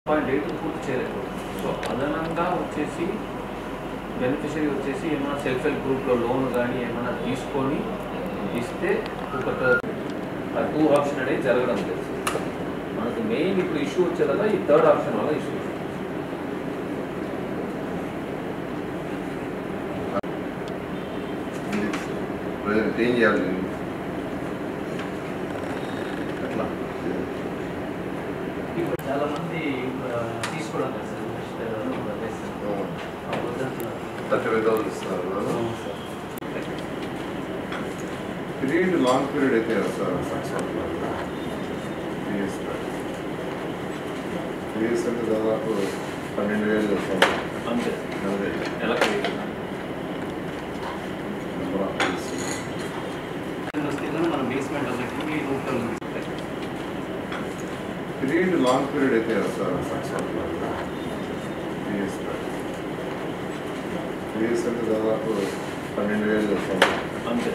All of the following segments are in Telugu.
0.8 పూర్తి చేయలేకపోతుంది. సో అదనంగా వచ్చేసి బెనిఫిషరీ వచ్చేసి ఏమైనా సెల్ఫ్ హెల్ప్ గ్రూప్లో లోన్ కానీ ఏమైనా తీసుకొని ఇస్తే ఒక 2 ఆప్షన్ అనేది జరగడం లేదు. మనకు మెయిన్ ఇప్పుడు ఇష్యూ వచ్చేదా ఈ థర్డ్ ఆప్షన్ వల్ల ఇష్యూ. ఏం చేయాలి అట్లా ఇప్పుడు చాలా మంది తీసుకోవడం లేదు సార్. 35,000 ఇస్తున్నారు. పీరియడ్ లాంగ్ పీరియడ్ అయితే సార్ 3 years అంటే దాదాపు 12,000 వస్తుంది. అంతే మనం బేస్మెంట్ పీరియడ్ లాంగ్ పీరియడ్ అయితే సార్ 3 years అంటే దాదాపు 12,000 వస్తుంది. అంతే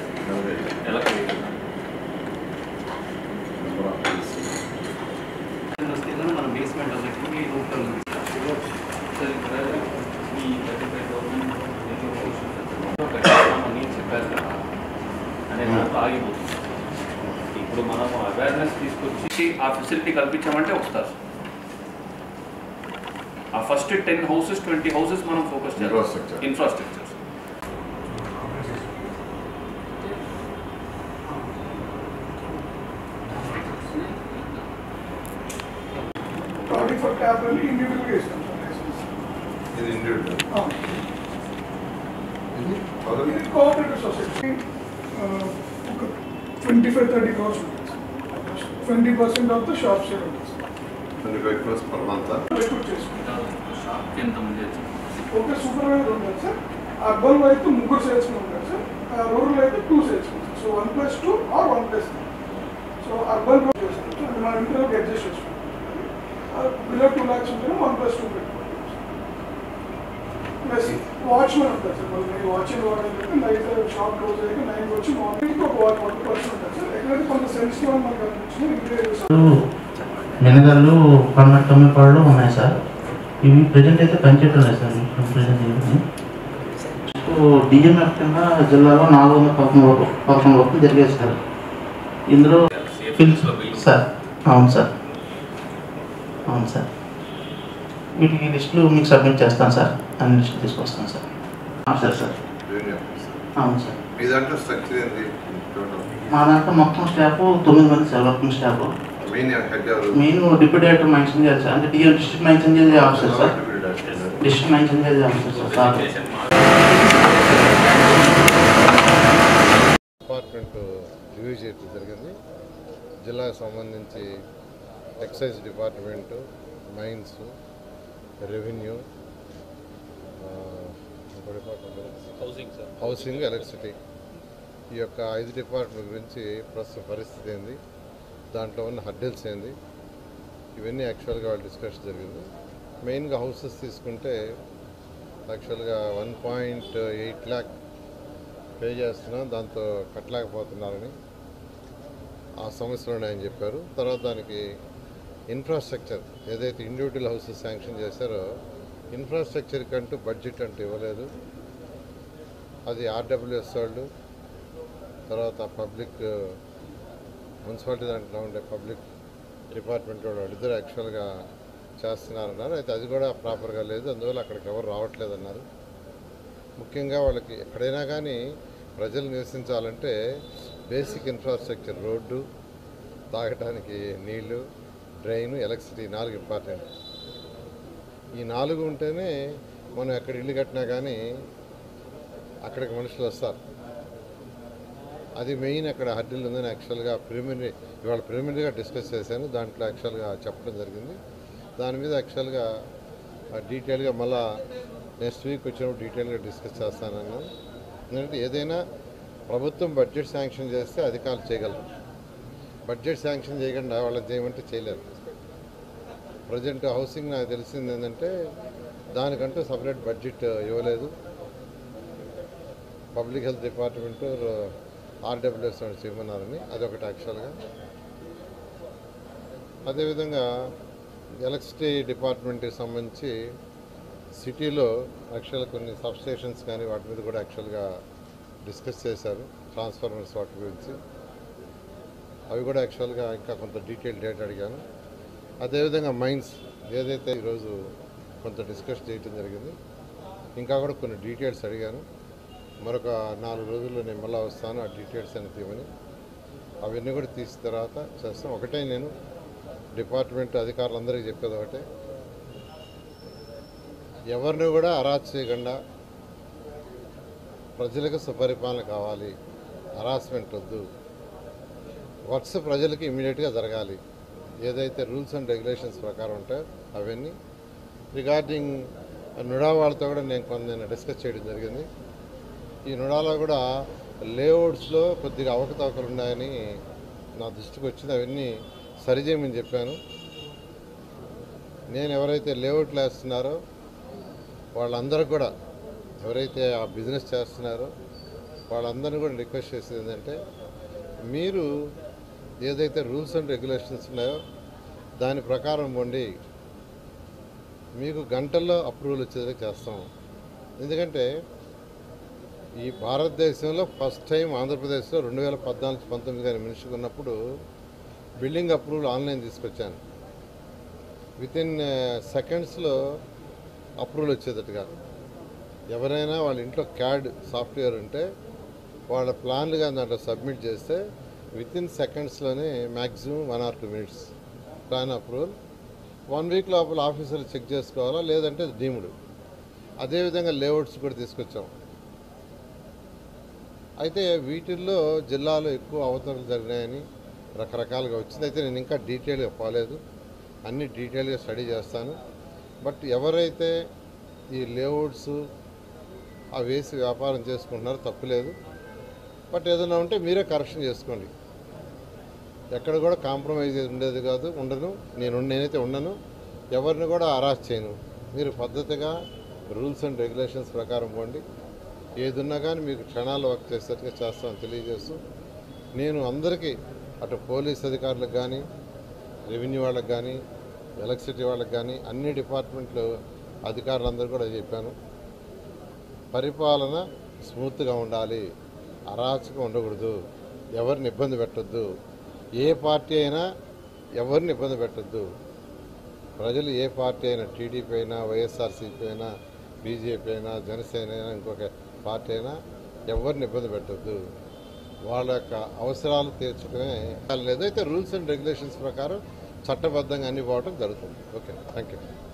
మనం బేస్మెంట్ చెప్పారు కదా అనేది ఆగిపోతుంది. ఇప్పుడు మనం అవేర్నెస్ తీసుకొచ్చి ఆ ఫెసిలిటీ కల్పించామంటే వస్తారు. ఆ ఫస్ట్ 10 houses 20 houses మనం ఫోకస్ చేయాలి. ఇన్ఫ్రాస్ట్రక్చర్ for capital individual ఇది individual cooperative society 25-30 crores 20% of the shop share ఉంటుంది. 25 crores per month. Okay supervisor ఉంటారు సార్. అర్బన్ అయితే 3 సేల్స్మెన్ ఉంటారు సార్. రూరల్ అయితే 2 salesmen. So 1+2 or 1+3. So urban చేస్తాం సార్. అది మన ఇంటర్వ్యూకి అడ్జస్ట్ చేసుకుంటాం. బిలో 2 lakhs ఉంటే 1+2 పెట్టుకుంటాం. ప్లస్ వాచ్మెన్ ఉంటారు సార్. వాళ్ళు వాచింగ్ వాడాలంటే నైట్ షాప్ క్లోజ్ అయ్యి 9 వచ్చి మార్నింగ్ ఒక 1% ఉంటుంది సార్. ఎక్కడైతే కొంత సెన్సిటివ్ అని మనకు అనిపించింది మినగళ్ళు టొమ్మిపాళ్ళు ఉన్నాయి సార్. ఇవి ప్రజెంట్ అయితే పనిచేయటం లేదు సార్. ప్రజెంట్ డిఎంఎఫ్ కింద జిల్లాలో 411 వర్కులు జరిగాయి సార్. ఇందులో సార్ అవును సార్ అవును సార్. వీటికి లిస్టులు మీకు సబ్మిట్ చేస్తాను సార్. అన్ని లిస్టులు తీసుకొస్తాను సార్. సార్ సార్ అవును సార్. మీ దాంట్లో స్ట్రక్చర్ ఏంటి? మా దాంట్లో మొత్తం స్టాఫ్ 9 మంది sir. Working staff. Main deputy director mention చేయాలి సార్. అంటే డిస్ట్రిక్ట్ మెన్షన్ చేసే ఆఫీసర్ సార్. డిస్ట్రిక్ట్ మెన్షన్ చేసే ఆఫీసర్ సార్. డిపార్ట్మెంట్ రివ్యూ చేయడం జరిగింది. జిల్లాకు సంబంధించి excise department, mines, revenue, housing, electricity ఈ యొక్క 5 డిపార్ట్మెంట్ గురించి ప్రస్తుత పరిస్థితి ఏంది, దాంట్లో ఉన్న హడ్డిల్స్ ఏంది, ఇవన్నీ యాక్చువల్గా వాళ్ళు డిస్కషన్ జరిగింది. మెయిన్గా హౌసెస్ తీసుకుంటే యాక్చువల్గా 1.8 lakh పే చేస్తున్నాం, దాంతో కట్టలేకపోతున్నారని ఆ సమస్యలు ఉన్నాయని చెప్పారు. తర్వాత దానికి ఇన్ఫ్రాస్ట్రక్చర్ ఏదైతే ఇండివిజువల్ హౌసెస్ శాంక్షన్ చేశారో ఇన్ఫ్రాస్ట్రక్చర్ కంటూ బడ్జెట్ అంటూ ఇవ్వలేదు. అది ఆర్డబ్ల్యూఎస్ వాళ్ళు, తర్వాత పబ్లిక్ మున్సిపాలిటీ దాంట్లో ఉండే పబ్లిక్ డిపార్ట్మెంట్ వాళ్ళిద్దరు యాక్చువల్గా చేస్తున్నారన్నారు. అయితే అది కూడా ప్రాపర్గా లేదు, అందువల్ల అక్కడికి ఎవరు రావట్లేదన్నారు. ముఖ్యంగా వాళ్ళకి ఎక్కడైనా కానీ ప్రజలు నివసించాలంటే బేసిక్ ఇన్ఫ్రాస్ట్రక్చర్, రోడ్డు, తాగడానికి నీళ్లు, డ్రైను, ఎలక్ట్రిసిటీ 4 ఇంపార్టెంట్. ఈ 4 ఉంటేనే మనం ఎక్కడ ఇల్లు కట్టినా కానీ అక్కడికి మనుషులు వస్తారు. అది మెయిన్ అక్కడ హడ్డిల్ ఉందని యాక్చువల్గా ఇవాళ ప్రిలిమినరీగా డిస్కస్ చేశాను. దాంట్లో యాక్చువల్గా చెప్పడం జరిగింది. దాని మీద యాక్చువల్గా డీటెయిల్గా మళ్ళా నెక్స్ట్ వీక్ వచ్చినప్పుడు డీటెయిల్గా డిస్కస్ చేస్తానన్నాను. ఎందుకంటే ఏదైనా ప్రభుత్వం బడ్జెట్ శాంక్షన్ చేస్తే అధికారులు చేయగలరు. బడ్జెట్ శాంక్షన్ చేయకుండా వాళ్ళకి చేయమంటే చేయలేరు. ప్రజెంట్ హౌసింగ్ నాకు తెలిసింది ఏంటంటే దానికంటూ సపరేట్ బడ్జెట్ ఇవ్వలేదు. పబ్లిక్ హెల్త్ డిపార్ట్మెంటు ఆర్డబ్ల్యూఎస్ చేయమన్నారని అదొకటి యాక్చువల్గా. అదేవిధంగా ఎలక్ట్రిసిటీ డిపార్ట్మెంట్కి సంబంధించి సిటీలో యాక్చువల్గా కొన్ని సబ్స్టేషన్స్ కానీ వాటి మీద కూడా యాక్చువల్గా డిస్కస్ చేశారు, ట్రాన్స్ఫార్మర్స్ వాటి గురించి. అవి కూడా యాక్చువల్గా ఇంకా కొంత డీటెయిల్ డేటా అడిగాను. అదేవిధంగా మైన్స్ ఏదైతే ఈరోజు కొంత డిస్కస్ చేయడం జరిగింది, ఇంకా కూడా కొన్ని డీటెయిల్స్ అడిగాను. మరొక 4 రోజుల్లో నేను మళ్ళీ వస్తాను, ఆ డీటెయిల్స్ అని తీయమని. అవన్నీ కూడా తీసిన తర్వాత చేస్తాం. ఒకటే నేను డిపార్ట్మెంట్ అధికారులందరికీ చెప్పేది ఒకటే, ఎవరిని కూడా అరాచ్ చేయకుండా ప్రజలకు సుపరిపాలన కావాలి, హరాస్మెంట్ వద్దు, వర్క్స్ ప్రజలకి ఇమీడియట్గా జరగాలి. ఏదైతే రూల్స్ అండ్ రెగ్యులేషన్స్ ప్రకారం ఉంటాయో అవన్నీ. రిగార్డింగ్ నుడా వాళ్ళతో కూడా నేను డిస్కస్ చేయడం జరిగింది. ఈ నుడాలో కూడా లేఅవుట్స్లో కొద్దిగా అవకతవకలు ఉన్నాయని నా దృష్టికి వచ్చింది. అవన్నీ సరిచేయమని చెప్పాను. నేను ఎవరైతే లేఅవుట్లు వేస్తున్నారో వాళ్ళందరూ కూడా, ఎవరైతే ఆ బిజినెస్ చేస్తున్నారో వాళ్ళందరినీ కూడా రిక్వెస్ట్ చేసేది ఏంటంటే, మీరు ఏదైతే రూల్స్ అండ్ రెగ్యులేషన్స్ ఉన్నాయో దాని ప్రకారం ఉండి మీకు గంటల్లో అప్రూవల్ వచ్చేది చేస్తాం. ఎందుకంటే ఈ భారతదేశంలో ఫస్ట్ టైం ఆంధ్రప్రదేశ్లో 2014-19 కానీ మినిస్టర్ ఉన్నప్పుడు బిల్డింగ్ అప్రూవల్ ఆన్లైన్ తీసుకొచ్చాను. వితిన్ సెకండ్స్లో అప్రూవల్ వచ్చేటట్టుగా. ఎవరైనా వాళ్ళ ఇంట్లో క్యాడ్ సాఫ్ట్వేర్ ఉంటే వాళ్ళ ప్లాన్లుగా దాంట్లో సబ్మిట్ చేస్తే వితిన్ సెకండ్స్లోనే maximum 1 or 2 minutes plan approval. 1 week లోపల ఆఫీసర్లు చెక్ చేసుకోవాలా, లేదంటే డీమ్డ్. అదేవిధంగా లేఅవుట్స్ కూడా తీసుకొచ్చాం. అయితే వీటిల్లో జిల్లాలో ఎక్కువ అవతరణలు జరిగినాయని రకరకాలుగా వచ్చింది. అయితే నేను ఇంకా డీటెయిల్గా పోలేదు, అన్ని డీటెయిల్గా స్టడీ చేస్తాను. బట్ ఎవరైతే ఈ లేఅవుట్స్ అవి వేసి వ్యాపారం చేసుకుంటున్నారో తప్పులేదు. బట్ ఏదైనా ఉంటే మీరే కరెక్షన్ చేసుకోండి. ఎక్కడ కూడా కాంప్రమైజ్ ఉండేది కాదు, నేనైతే ఉండను, ఎవరిని కూడా అరెస్ట్ చేయను. మీరు పద్ధతిగా రూల్స్ అండ్ రెగ్యులేషన్స్ ప్రకారం పోండి. ఏదున్నా కానీ మీకు క్షణాలు వర్క్ చేసేట్టుగా చేస్తామని తెలియజేస్తూ, నేను అందరికీ అటు పోలీస్ అధికారులకు కానీ, రెవెన్యూ వాళ్ళకి కానీ, ఎలక్ట్రిసిటీ వాళ్ళకి కానీ, అన్ని డిపార్ట్మెంట్లు అధికారులందరూ కూడా చెప్పాను, పరిపాలన స్మూత్గా ఉండాలి, అరాచకం ఉండకూడదు, ఎవరిని ఇబ్బంది పెట్టద్దు, ఏ పార్టీ అయినా ఎవరిని ఇబ్బంది పెట్టద్దు. ప్రజలు ఏ పార్టీ అయినా, టీడీపీ అయినా, వైఎస్ఆర్సీపీ అయినా, బీజేపీ అయినా, జనసేన అయినా, ఇంకొక పార్టీ అయినా ఎవరిని ఇబ్బంది పెట్టద్దు. వాళ్ళ యొక్క అవసరాలు తీర్చడమే. ఏదైతే రూల్స్ అండ్ రెగ్యులేషన్స్ ప్రకారం చట్టబద్ధంగా అన్ని పోవడం జరుగుతుంది. Okay, thank you.